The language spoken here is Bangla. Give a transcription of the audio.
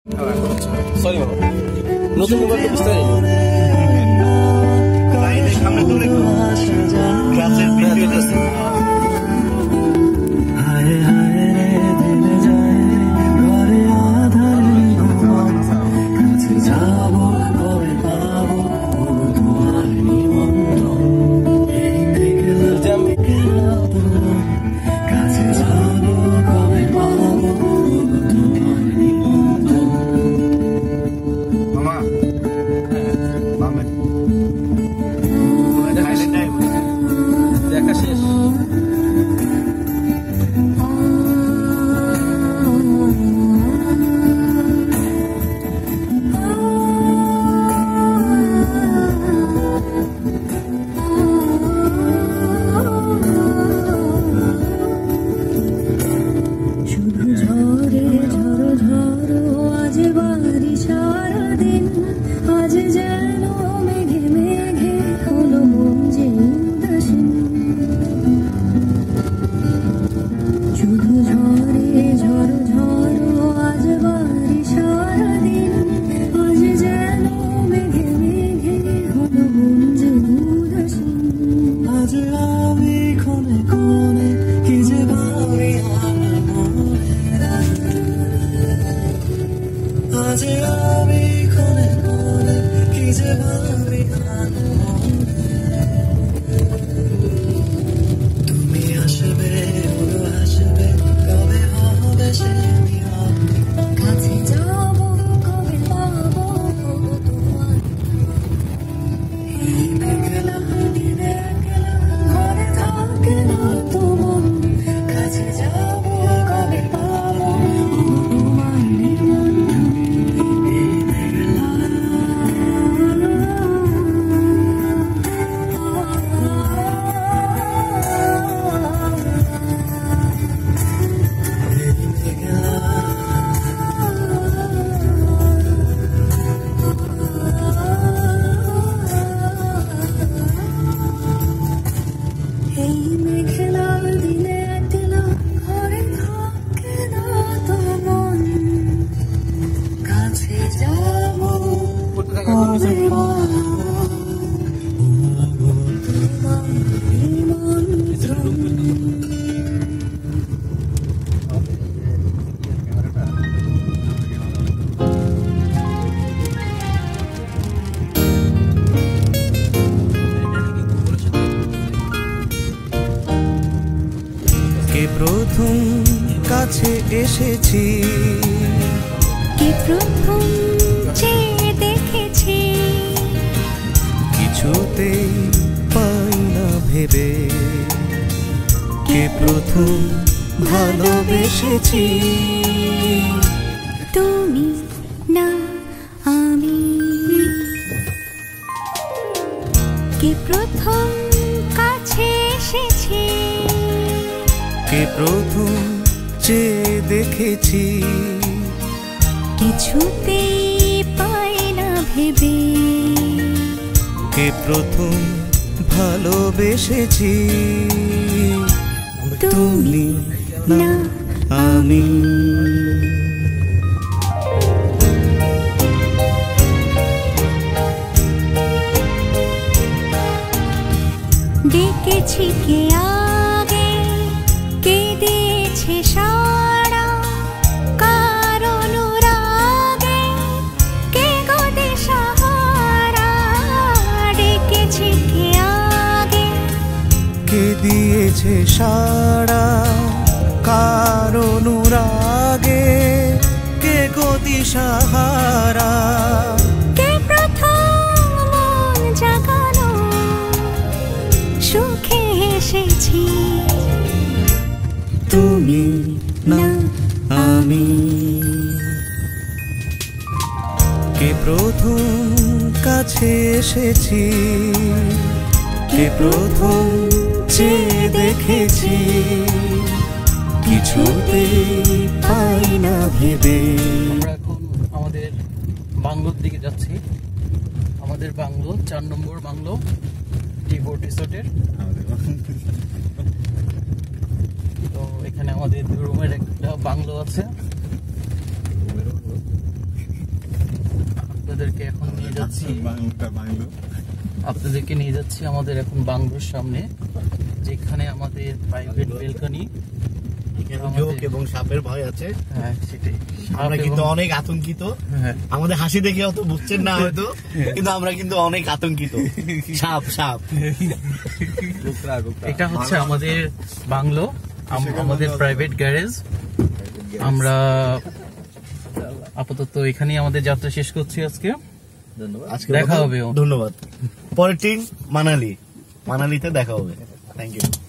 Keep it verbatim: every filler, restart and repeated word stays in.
সরি বাবা, নতুন মোবাইল তো বুঝতে পারিনি। প্রথম কাছে এসেছি, কে প্রথম চেয়ে দেখেছি, কিছুতেই পাই না ভেবে, কে প্রথম ভালোবেসেছি, তুমি না আমি, কে প্রথম কাছে এসেছি, কে প্রথম চেয়ে দেখেছি, কিছুতেই পাই না ভেবে, কে প্রথম ভালোবেসেছি, তুমি না আমি। ডেকেছি কে আগে, কে দিয়েছে সাড়া, কার অনুরাগে কে গো দিশাহারা, ডেকেছি কে আগে, কে দিয়েছে সাড়া, কার অনুরাগে কে গো দিশাহারা, কে প্রথম মন জাগানো সুখে এসেছি, তুমি না আমি, কে প্রথম কাছে এসেছি, কে প্রথম চেয়ে দেখেছি, কিছুতেই পাই না ভেবে। আমরা এখন আমাদের বাংলোর দিকে যাচ্ছি, আমাদের বাংলো চার নম্বর বাংলো টি ফোর্ট রিসোর্টের। তো এখানে আমাদের রুমের একটা বাংলো আছে, আপনাদেরকে এখন নিয়ে যাচ্ছি আপনাদেরকে নিয়ে যাচ্ছি আমাদের এখন বাংলোর সামনে, যেখানে আমাদের প্রাইভেট বেলকনি এবং সাপের ভয় আছে। হ্যাঁ সেটাই, আমরা কিন্তু অনেক আতঙ্কিত। আমাদের হাসি দেখে অত বুঝছেন না হয়তো, কিন্তু আমরা কিন্তু অনেক আতঙ্কিত। সাপ সাপ এটা হচ্ছে আমাদের বাংলো, আমাদের প্রাইভেট গ্যারেজ। আমরা আপাতত এখানেই আমাদের যাত্রা শেষ করছি আজকে। আজকে দেখা হবে। ধন্যবাদ। পরের টিম মানালি, মানালিতে দেখা হবে। Thank you.